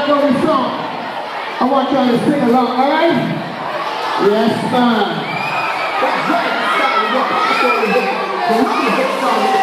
y'all know this song, I want y'all to sing along, alright? Yes, man. That's right. The really hit song.